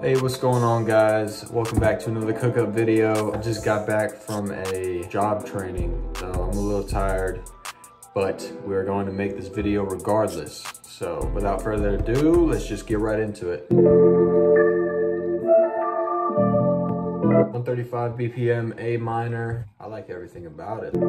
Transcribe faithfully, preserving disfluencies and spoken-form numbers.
Hey, what's going on, guys? Welcome back to another cook-up video. I just got back from a job training, so I'm a little tired, but we're going to make this video regardless. So without further ado, let's just get right into it. one thirty-five B P M, A minor. I like everything about it.